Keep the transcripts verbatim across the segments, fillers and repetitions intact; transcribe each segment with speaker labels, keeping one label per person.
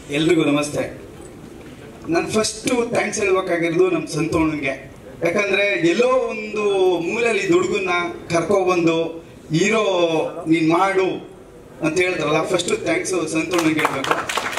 Speaker 1: ಎಲ್ರಿಗೂ ನಮಸ್ತೆ. ನಾನು ಫಸ್ಟು ಥ್ಯಾಂಕ್ಸ್ ಹೇಳ್ಬೇಕಾಗಿರೋದು ನಮ್ಮ ಸಂತೋಣನಿಗೆ. ಯಾಕಂದರೆ ಎಲ್ಲೋ ಒಂದು ಮೂಲೆಯಲ್ಲಿ ದುಡುಗನ್ನ ಕರ್ಕೊಬಂದು ಹೀರೋ ನೀನು ಮಾಡು ಅಂತ ಹೇಳಿದ್ರಲ್ಲ, ಫಸ್ಟು ಥ್ಯಾಂಕ್ಸು ಸಂತೋಣನಿಗೆ ಹೇಳ್ಬೇಕು.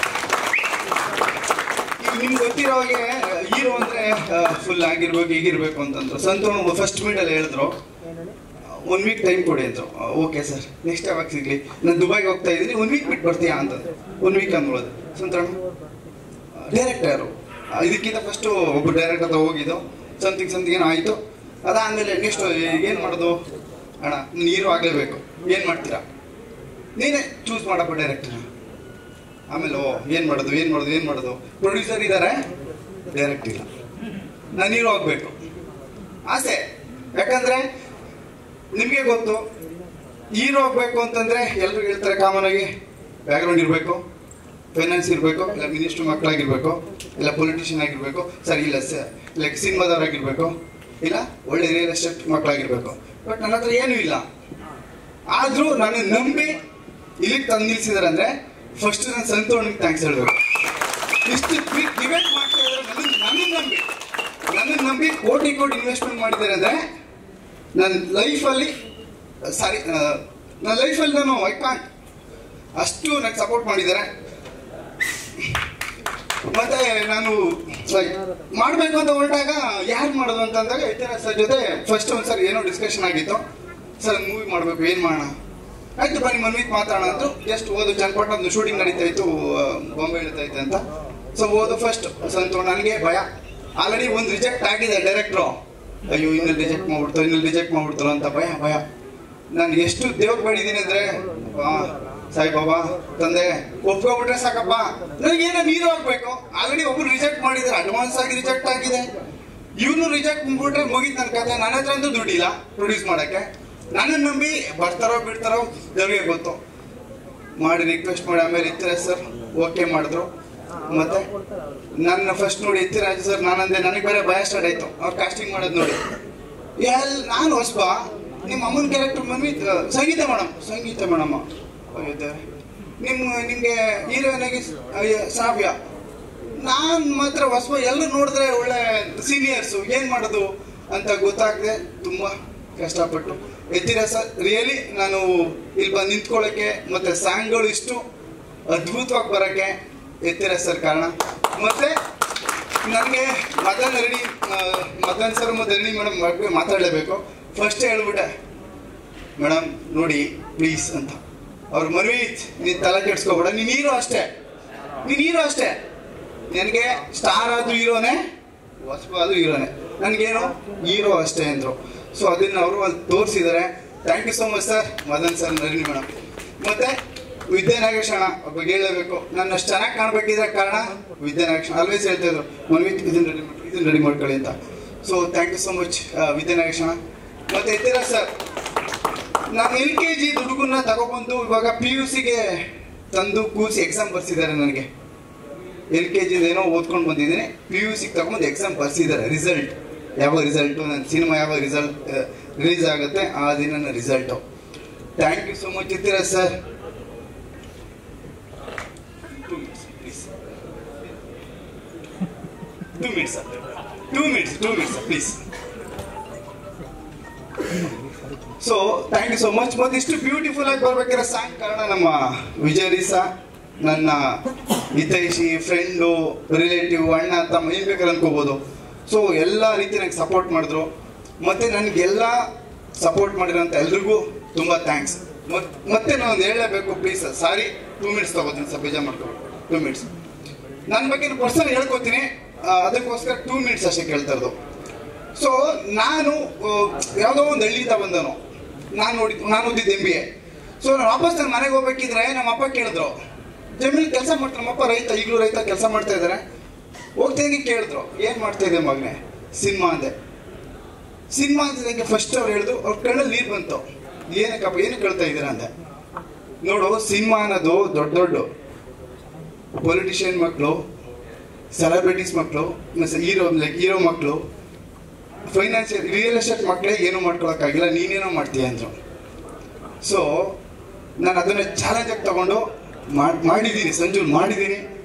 Speaker 1: ಈಗ ನಿಮ್ಗೆ ಗೊತ್ತಿರೋ ಹಾಗೆ ಹೀರೋ ಅಂದರೆ ಫುಲ್ ಆಗಿರ್ಬೇಕು ಹೀಗಿರ್ಬೇಕು ಅಂತಂದ್ರು. ಸಂತೋಣ ಫಸ್ಟ್ ಮೀಟಲ್ಲಿ ಹೇಳಿದ್ರು ಒನ್ ವೀಕ್ ಟೈಮ್ ಕೊಡಿ ಅಂದರು. ಓಕೆ ಸರ್, ನೆಕ್ಸ್ಟ್ ಯಾವಾಗ ಸಿಗಲಿ, ನಾನು ದುಬೈಗೆ ಹೋಗ್ತಾ ಇದ್ದೀನಿ, ಒನ್ ವೀಕ್ ಬಿಟ್ಟು ಬರ್ತೀಯಾ ಅಂತಂದ್ರು. ಒನ್ ವೀಕ್ ಅಂದ್ಬಿಡೋದು. ಸಂತೋಣ ಡೈರೆಕ್ಟರು, ಇದಕ್ಕಿಂತ ಫಸ್ಟು ಒಬ್ಬ ಡೈರೆಕ್ಟರ್ ಹತ್ರ ಹೋಗಿದ್ದು, ಸಮಥಿಂಗ್ ಸಮಥಿಂಗ್ ಏನೋ ಆಯಿತು. ಅದಾದಮೇಲೆ ನೆಕ್ಸ್ಟ್ ಏನು ಮಾಡೋದು ಅಣ್ಣ, ನೀರು ಆಗಲೇಬೇಕು, ಏನು ಮಾಡ್ತೀರಾ ನೀನೇ ಚೂಸ್ ಮಾಡಪ್ಪ ಡೈರೆಕ್ಟರ್. ಆಮೇಲೆ ಓ ಏನು ಮಾಡೋದು ಏನು ಮಾಡೋದು ಏನು ಮಾಡೋದು ಪ್ರೊಡ್ಯೂಸರ್ ಇದ್ದಾರೆ, ಡೈರೆಕ್ಟ್ ಇಲ್ಲ, ನಾನು ನೀರು ಹೋಗ್ಬೇಕು ಆಸೆ. ಯಾಕಂದರೆ ನಿಮಗೆ ಗೊತ್ತು, ಹೀರೋ ಹೋಗ್ಬೇಕು ಅಂತಂದರೆ ಎಲ್ರಿಗೂ ಹೇಳ್ತಾರೆ ಕಾಮನ್ ಆಗಿ ಬ್ಯಾಕ್ಗ್ರೌಂಡ್ ಇರಬೇಕು, ಫೈನಾನ್ಸ್ ಇರಬೇಕು, ಇಲ್ಲ ಮಿನಿಸ್ಟ್ರ್ ಮಕ್ಕಳಾಗಿರ್ಬೇಕು, ಇಲ್ಲ ಪೊಲಿಟಿಷಿಯನ್ ಆಗಿರಬೇಕು, ಸರಿ ಇಲ್ಲ ಸ ಲೈಕ್ ಸಿನಿಮಾದವರಾಗಿರ್ಬೇಕು, ಇಲ್ಲ ಒಳ್ಳೆ ರಿಯಲ್ ಎಸ್ಟೇಟ್ ಮಕ್ಕಳಾಗಿರ್ಬೇಕು. ಬಟ್ ನನ್ನ ಹತ್ರ ಏನೂ ಇಲ್ಲ. ಆದರೂ ನಾನು ನಂಬಿ ಇಲ್ಲಿಗೆ ತಂದು ನಿಲ್ಸಿದಾರೆ ಅಂದರೆ ಫಸ್ಟ್ ನಾನು ಸಂತೋಷನಿಗೆ ಥ್ಯಾಂಕ್ಸ್ ಹೇಳಬೇಕು. ಇಷ್ಟು ಕ್ವಿಕ್ ಡಿಬೇಟ್ ಮಾಡ್ತಾ ಇದ್ದಾರೆ, ನನ್ನ ನನ್ನನ್ನು ನಂಬಿ ನನ್ನನ್ನು ನಂಬಿ ಕೋಟಿ ಕೋಟಿ ಇನ್ವೆಸ್ಟ್ಮೆಂಟ್ ಮಾಡಿದ್ದಾರೆ ಅಂದರೆ ನನ್ನ ಲೈಫಲ್ಲಿ ಸಾರಿ ನನ್ನ ಲೈಫಲ್ಲಿ ನಾನು ಐ ಕಾಂಟ್ ಅಷ್ಟು ನನಗೆ ಸಪೋರ್ಟ್ ಮಾಡಿದ್ದಾರೆ. ಮತ್ತೆ ನಾನು ಮಾಡಬೇಕು ಅಂತ ಹೊರಟಾಗ ಯಾರು ಮಾಡೋದು ಅಂತಂದಾಗ ಇತರ ಸರ್ ಜೊತೆ ಫಸ್ಟ್ ಒಂದು ಸರ್ ಏನೋ ಡಿಸ್ಕಷನ್ ಆಗಿತ್ತು. ಸರ್ ಮೂವಿ ಮಾಡಬೇಕು, ಏನು ಮಾಡೋಣ, ಆಯ್ತು ಬನ್ನಿ ಮನ್ವಿತ್ ಮಾತಾಡೋಣ ಅಂತ. ಜಸ್ಟ್ ಓದು ಚನ್ನಪಟ್ಟಣ ಒಂದು ಶೂಟಿಂಗ್ ನಡೀತಾ ಇತ್ತು, ಬಾಂಬೆ ನಡೀತಾ ಇತ್ತು ಅಂತ. ಸೊ ಓದು ಫಸ್ಟ್ ಸಂತೋಷ. ನನಗೆ ಭಯ, ಆಲ್ರೆಡಿ ಒಂದು ರಿಜೆಕ್ಟ್ ಆಗಿದೆ ಡೈರೆಕ್ಟ್ರು. ಅಯ್ಯೋ ಇನ್ನಲ್ಲಿ ರಿಜೆಕ್ಟ್ ಮಾಡ್ಬಿಡ್ತಾರೆ ಇನ್ನಲ್ಲಿ ರಿಜೆಕ್ಟ್ ಮಾಡ್ಬಿಡ್ತಾರೋ ಅಂತ ಭಯ ಭಯ. ನಾನು ಎಷ್ಟು ದೇವ್ರು ಬೇಡಿದ್ದೀನಿ ಅಂದರೆ, ಸಾಯಿಬಾಬಾ ತಂದೆ ಒಪ್ಕೊಬಿಟ್ರೆ ಸಾಕಪ್ಪ, ನನಗೇನೋ ನೀರು ಹೋಗ್ಬೇಕು. ಆಲ್ರೆಡಿ ಒಬ್ರು ರಿಜೆಕ್ಟ್ ಮಾಡಿದ್ದಾರೆ, ಅಡ್ವಾನ್ಸ್ ಆಗಿ ರಿಜೆಕ್ಟ್ ಆಗಿದೆ. ಇವನು ರಿಜೆಕ್ಟ್ ಮಾಡ್ಬಿಟ್ರೆ ಮುಗಿತು ನನ್ನ ಕತೆ. ನನ್ನ ಹತ್ರ ಅಂತೂ ದುಡ್ಡಿಲ್ಲ ಪ್ರೊಡ್ಯೂಸ್ ಮಾಡೋಕ್ಕೆ. ನನ್ನನ್ನು ನಂಬಿ ಬರ್ತಾರೋ ಬಿಡ್ತಾರೋ ದೇವ್ರಿಗೆ ಗೊತ್ತು. ಮಾಡಿ ರಿಕ್ವೆಸ್ಟ್ ಮಾಡಿ ಆಮೇಲೆ ಇತ್ತಿರ ಸರ್ ಓಕೆ ಮಾಡಿದ್ರು. ಮತ್ತೆ ನನ್ನ ಫಸ್ಟ್ ನೋಡಿ ಎತ್ತಿರಾಜು ಸರ್ ನಾನಂದೆ, ನನಗೆ ಬೇರೆ ಭಯ ಸ್ಟಾರ್ಟ್ ಆಯಿತು ಅವ್ರು ಕಾಸ್ಟಿಂಗ್ ಮಾಡೋದು ನೋಡಿ. ಎಲ್ ನಾನು ಹೊಸಬ, ನಿಮ್ಮ ಅಮ್ಮನ character mummy Sangeetha madam Sangeetha madam ದೇವ್ರೆ, ನಿಮ್ಮ ನಿಮಗೆ ಹೀರೋಯಿನ್ ಆಗಿ ಸಾವ್ಯ. ನಾನು ಮಾತ್ರ ಹೊಸಬ, ಎಲ್ಲರೂ ನೋಡಿದ್ರೆ ಒಳ್ಳೆ ಸೀನಿಯರ್ಸು, ಏನು ಮಾಡೋದು ಅಂತ ಗೊತ್ತಾಗದೆ ತುಂಬ ಕಷ್ಟಪಟ್ಟು ಎತ್ತಿರ ಸರ್. ರಿಯಲಿ ನಾನು ಇಲ್ಲಿ ಬಂದು ನಿಂತ್ಕೊಳ್ಳೋಕ್ಕೆ ಮತ್ತು ಸಾಂಗ್ಗಳು ಇಷ್ಟು ಅದ್ಭುತವಾಗಿ ಬರೋಕ್ಕೆ ಎತ್ತಿರ ಸರ್ ಕಾರಣ. ಮತ್ತು ನನಗೆ ಮದನ್ ರಣಿ ಮದನ್ ಸರ್ ಮತ್ತು ರಣಿ ಮೇಡಮ್ ಬಗ್ಗೆ ಮಾತಾಡಲೇಬೇಕು. ಫಸ್ಟ್ ಹೇಳ್ಬಿಟ್ಟೆ, ಮೇಡಮ್ ನೋಡಿ ಪ್ಲೀಸ್ ಅಂತ. ಅವ್ರ ಮನವಿ, ನೀನು ತಲೆ ಕೆಡ್ಸ್ಕೊಬೇಡ, ನೀನು ಹೀರೋ ಅಷ್ಟೇ, ನೀನು ಹೀರೋ ಅಷ್ಟೇ. ನನಗೆ ಸ್ಟಾರ್ ಆದರೂ ಹೀರೋನೇ, ಹೊಸಬ ಆದರೂ ಹೀರೋನೇ, ನನಗೇನು ಹೀರೋ ಅಷ್ಟೇ ಅಂದರು. ಸೊ ಅದನ್ನು ಅವರು ಅಲ್ಲಿ ತೋರಿಸಿದ್ದಾರೆ. Thank you so much sir, Madan sir, Nalini madam. ಮತ್ತು ವಿದ್ಯಾನಾಗೇಶ್ ಅಣ್ಣ ಬಗ್ಗೆ ಹೇಳಬೇಕು. ನಾನು ಅಷ್ಟು ಚೆನ್ನಾಗಿ ಕಾಣಬೇಕಿದ್ರೆ ಕಾರಣ ವಿದ್ಯಾನಾಗೇಶ್ ಆಲ್ವೇಸ್ ಹೇಳ್ತಾಯಿದ್ರು, ಮನ್ವಿತ್ ಇದನ್ನು ರೆಡಿ ಮಾಡಿ ಇದನ್ನು ರೆಡಿ ಮಾಡ್ಕೊಳ್ಳಿ ಅಂತ. So thank you so much Vidyanagesh ಅಣ್ಣ. ಮತ್ತು ಎತ್ತಿರ ಸರ್, ನಾನು ಎಲ್ ಕೆ ಜಿ ದುಡುಗನ್ನ ತಗೊಬಂದು ಇವಾಗ ಪಿ ಯು ಸಿಗೆ ತಂದು ಕೂರಿಸಿ ಎಕ್ಸಾಮ್ ಬರ್ಸಿದ್ದಾರೆ. ನನಗೆ ಎಲ್ ಕೆ ಜಿದು ಏನೋ ಓದ್ಕೊಂಡು ಬಂದಿದ್ದೀನಿ, ಪಿ ಯು ಸಿಗೆ ತಗೊಂಡು ಎಕ್ಸಾಮ್ ಬರ್ಸಿದ್ದಾರೆ. ರಿಸಲ್ಟ್ ಯಾವಾಗ ರಿಸಲ್ಟು, ನನ್ನ ಸಿನಿಮಾ ಯಾವಾಗ ರಿಸಲ್ಟ್ ರಿಲೀಸ್ ಆಗುತ್ತೆ ಆ ದಿನ ನನ್ನ result. Thank you so much ಎತ್ತಿರ sir. Two minutes please, two minutes two minutes two minutes please. So thank you so much. ಮತ್ತು ಇಷ್ಟು ಬ್ಯೂಟಿಫುಲ್ ಆಗಿ ಬರ್ಬೇಕಾದ್ರೆ ಸಾಂಗ್ ಕಾರಣ ನಮ್ಮ ವಿಜಯ್ ರೀಸಾ, ನನ್ನ ಹಿತೈಷಿ, ಫ್ರೆಂಡು, ರಿಲೇಟಿವ್, ಅಣ್ಣ ತಮ್ಮ ಏನು ಬೇಕಾದ್ರೆ ಅನ್ಕೋಬೋದು. ಸೊ ಎಲ್ಲ ರೀತಿ ನನಗೆ ಸಪೋರ್ಟ್ ಮಾಡಿದ್ರು. ಮತ್ತು ನನಗೆಲ್ಲ ಸಪೋರ್ಟ್ ಮಾಡಿರೋಂಥ ಎಲ್ರಿಗೂ ತುಂಬ ಥ್ಯಾಂಕ್ಸ್. ಮತ್ತು ಮತ್ತೆ ನಾನು ಹೇಳಲೇಬೇಕು ಪ್ಲೀಸ್, ಸಾರಿ ಟೂ ಮಿನಿಟ್ಸ್ ತೊಗೋತೀನಿ ಸರ್, ಬೇಜಾರು ಮಾಡ್ಕೊಬೇಕು. ಟೂ ಮಿನಿಟ್ಸ್ ನನ್ನ ಬಗ್ಗೆ ಪರ್ಸನಲ್ ಹೇಳ್ಕೊತೀನಿ, ಅದಕ್ಕೋಸ್ಕರ ಟೂ ಮಿನಿಟ್ಸ್ ಅಷ್ಟೇ ಕೇಳ್ತಾ ಇರೋದು. ಸೊ ನಾನು ಯಾವುದೋ ಒಂದು ಹಳ್ಳಿಯಿಂದ ಬಂದನು, ನಾನು ನೋಡಿದ್ದು ನಾನು ಓದಿದ್ದು ಎಂ ಬಿ ಎ. ಸೊ ನಾನು ವಾಪಸ್ ನನ್ನ ಮನೆಗೆ ಹೋಗ್ಬೇಕಿದ್ರೆ ನಮ್ಮ ಅಪ್ಪ ಕೇಳಿದ್ರು, ಜಮೀನಲ್ಲಿ ಕೆಲಸ ಮಾಡ್ತಾರೆ, ನಮ್ಮಪ್ಪ ರೈತ, ಈಗಲೂ ರೈತ ಕೆಲಸ ಮಾಡ್ತಾ ಇದ್ದಾರೆ. ಹೋಗ್ತಿದ್ದಂಗೆ ಕೇಳಿದ್ರು, ಏನು ಮಾಡ್ತಾ ಇದೆ ಮಗನೇ? ಸಿನಿಮಾ ಅಂದೆ. ಸಿನಿಮಾ ಅಂತಿದ್ದಂಗೆ ಫಸ್ಟ್ ಅವ್ರು ಹೇಳಿದ್ರು, ಅವ್ರ ಕಣ್ಣಲ್ಲಿ ನೀರು ಬಂತು. ಏನಕ್ಕಪ್ಪ ಏನು ಕೇಳ್ತಾ ಇದ್ದೀರಾ ಅಂದೆ. ನೋಡು, ಸಿನಿಮಾ ಅನ್ನೋದು ದೊಡ್ಡ ದೊಡ್ಡ ಪೊಲಿಟಿಷಿಯನ್ ಮಕ್ಕಳು, ಸೆಲೆಬ್ರಿಟೀಸ್ ಮಕ್ಕಳು, ಹೀರೋ ಲೈಕ್ ಹೀರೋ ಮಕ್ಕಳು, ಫೈನಾನ್ಷಿಯಲ್ ರಿಯಲ್ ಎಸ್ಟೇಟ್ ಮಕ್ಕಳೇ ಏನೂ ಮಾಡ್ಕೊಳಕ್ಕಾಗಿಲ್ಲ, ನೀನೇನೋ ಮಾಡ್ತೀಯ ಅಂದರು. ಸೊ ನಾನು ಅದನ್ನು ಚಾಲೆಂಜಾಗಿ ತಗೊಂಡು ಮಾಡಿದ್ದೀನಿ, ಸಂಜು ಮಾಡಿದ್ದೀನಿ.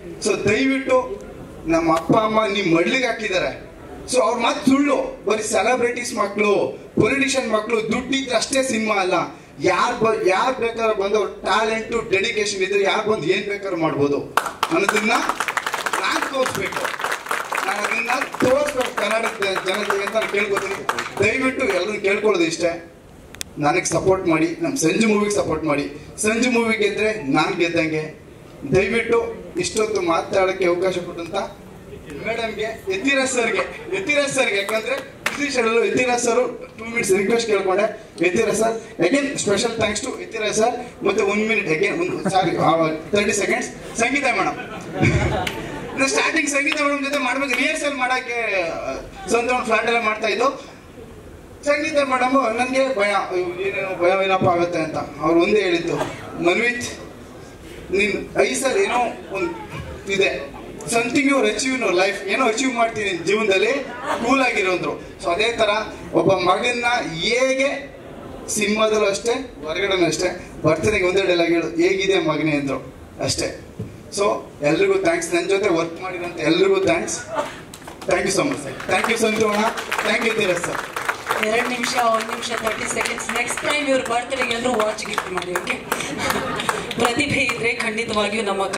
Speaker 1: ಸೊ ದಯವಿಟ್ಟು ನಮ್ಮ ಅಪ್ಪ ಅಮ್ಮ ನಿಮ್ಮ ಮಡ್ಲಿಗೆ ಹಾಕಿದ್ದಾರೆ. ಸೊ ಅವ್ರ ಮಾತು ಸುಳ್ಳು. ಬರೀ ಸೆಲೆಬ್ರಿಟೀಸ್ ಮಕ್ಕಳು, ಪೊಲಿಟಿಷಿಯನ್ ಮಕ್ಕಳು ದುಡ್ಡಿದ್ರೆ ಅಷ್ಟೇ ಸಿನಿಮಾ ಅಲ್ಲ. ಯಾರು ಬ ಯಾರು ಬೇಕಾದ್ರೂ ಬಂದು ಅವ್ರ ಟ್ಯಾಲೆಂಟು ಡೆಡಿಕೇಶನ್ ಇದ್ರೆ ಯಾರು ಬಂದು ಏನ್ ಬೇಕಾದ್ರೂ ಮಾಡ್ಬೋದು ಅನ್ನೋದನ್ನ ನಾನು ತೋರಿಸ್ಬೇಕು. ನಾನು ಅದನ್ನ ತೋರಿಸ್ಬೇಕು ಕರ್ನಾಟಕ ಜನತೆಗೆ ಅಂತ ನಾನು ಕೇಳ್ಕೊತೀನಿ. ದಯವಿಟ್ಟು ಎಲ್ಲರೂ ಕೇಳ್ಕೊಳ್ಳೋದು ಇಷ್ಟೇ, ನನಗೆ ಸಪೋರ್ಟ್ ಮಾಡಿ, ನಮ್ಮ ಸಂಜು ಮೂವಿಗೆ ಸಪೋರ್ಟ್ ಮಾಡಿ. ಸಂಜು ಮೂವಿ ಗೆದ್ರೆ ನಾನು ಗೆದ್ದಂಗೆ. ದಯವಿಟ್ಟು ಇಷ್ಟೊತ್ತು ಮಾತಾಡೋಕ್ಕೆ ಅವಕಾಶ ಕೊಟ್ಟಂತ ಮೇಡಮ್ಗೆ, ಯತಿರಾಜ್ ಸರ್ಗೆ ಯತಿರಾಜ್ ಸರ್ಗೆ ಯಾಕಂದ್ರೆ busy schedule Yathiraj sir two minutes request ಕೇಳ್ಕೊಂಡೆ. Yathiraj sir again special thanks to Yathiraj sir. ಮತ್ತೆ ಒನ್ ಮಿನಿಟ್ ಅಗೇನ್ ಒಂದು ಸಾರಿ thirty seconds Sangeetha madam. Starting Sangeetha madam ಜೊತೆ ಮಾಡ್ಬೇಕು, ರಿಹರ್ಸಲ್ ಮಾಡಕ್ಕೆ ಸ್ವಂತ ಒಂದು ಫ್ಲಾಟ್ ಎಲ್ಲ ಮಾಡ್ತಾ ಇದ್ದು. ಸಂಗೀತ ಮೇಡಮ್ ನನಗೆ ಭಯ, ಏನೇನೋ ಭಯ ಏನಪ್ಪ ಆಗುತ್ತೆ ಅಂತ. ಅವ್ರು ಒಂದೇ ಹೇಳಿದ್ದು, ಮನ್ವಿತ್ ನೀನ್ ಐಸಲ್ಲಿ ಏನೋ ಒಂದು ಇದೆ, something your achieve in life, ಏನೋ ಅಚೀವ್ ಮಾಡ್ತೀನಿ ಜೀವನದಲ್ಲಿ, ಕೂಲ್ ಆಗಿರೋಂದ್ರು. ಸೊ ಅದೇ ತರ ಒಬ್ಬ ಮಗನ್ನ ಹೇಗೆ ಸಿನಿಮಾದಲ್ಲೂ ಅಷ್ಟೇ ಹೊರಗಡೆನೂ ಅಷ್ಟೇ ಬರ್ತನೆಗೆ ಒಂದೇ ಡೈಲಾಗ್ ಹೇಳು, ಹೇಗಿದೆ ಮಗನೇ ಅಂದ್ರು ಅಷ್ಟೇ. ಸೊ ಎಲ್ರಿಗೂ ಥ್ಯಾಂಕ್ಸ್, ನನ್ನ ಜೊತೆ ವರ್ಕ್ ಮಾಡಿರೋಂಥ ಎಲ್ರಿಗೂ thanks. Thank you so much sir. Thank you ಸಂತೋಣ. ಥ್ಯಾಂಕ್ ಯು ತೀರಸ್ ಸರ್.
Speaker 2: ಎರಡು ನಿಮಿಷ ಒಂದು ನಿಮಿಷ ತರ್ಟಿ ಸೆಕೆಂಡ್ಸ್. ನೆಕ್ಸ್ಟ್ ಟೈಮ್ ಇವ್ರ ಬರ್ತ್ಡೇಗೆ ಎಲ್ಲರೂ ವಾಚ್ ಗಿಫ್ಟ್ ಮಾಡಿ. ಓಕೆ, ಪ್ರತಿಭೆ ಇದ್ರೆ ಖಂಡಿತವಾಗಿಯೂ ನಮ್ಮ